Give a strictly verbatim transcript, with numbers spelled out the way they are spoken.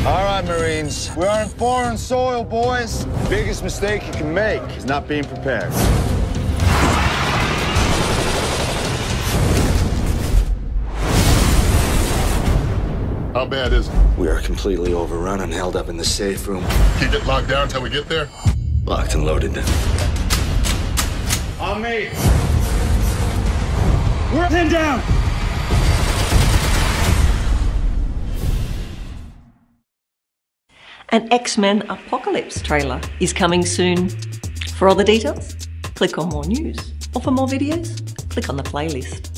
All right, Marines. We're on foreign soil, boys. The biggest mistake you can make is not being prepared. How bad is it? We are completely overrun and held up in the safe room. Keep it locked down until we get there? Locked and loaded. On me. We're pinned down. An X-Men Apocalypse trailer is coming soon. For all the details, click on more news. Or for more videos, click on the playlist.